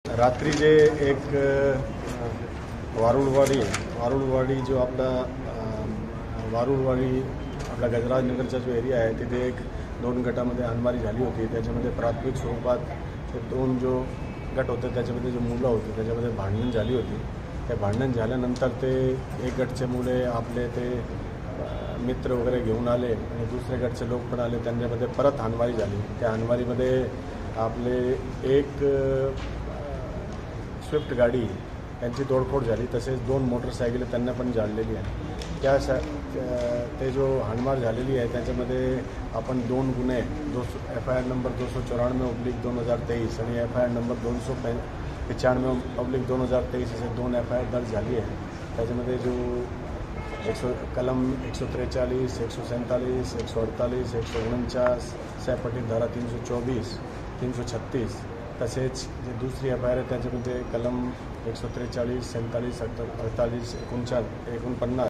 रात्री जे एक वारुळवाडी जो आपला वारुळवाडी आपला गजराजनगरचा जो एरिया आहे तिथे एक 2 गटामध्ये हाणमारी झाली होती। त्याच्यामध्ये प्राथमिक स्वरूपात ते 2 जो गट होते त्याच्यामध्ये जो मुलं होते त्याच्यामध्ये भांडण झाली होती। त्या भांडण झाल्यानंतर ते एक गटचे मुले आपले ते मित्र वगैरे घेऊन आले आणि दुसरे गटचे लोक पण आले, त्यांच्यामध्ये परत हाणमारी झाली। त्या हाणमारीमध्ये आपले एक स्विफ्ट गाडी यांची तोडफोड झाली, तसेच 2 मोटरसायकल त्यांना पण जाळलेली आहे। ते जो हाणमार झालेली आहे त्याच्यामध्ये आपण 2 गुन्हे FIR नंबर 294/2023 आणि FIR नंबर 295/2023 असे 2 FIR दर्ज झाली आहे। त्याच्यामध्ये जो कलम 143, 147, 148, 149 सॅपटी धारा 324, 336 तसेच जे दुसरी FIR आहे त्याच्यामध्ये कलम 143, 47, 48, 49, 49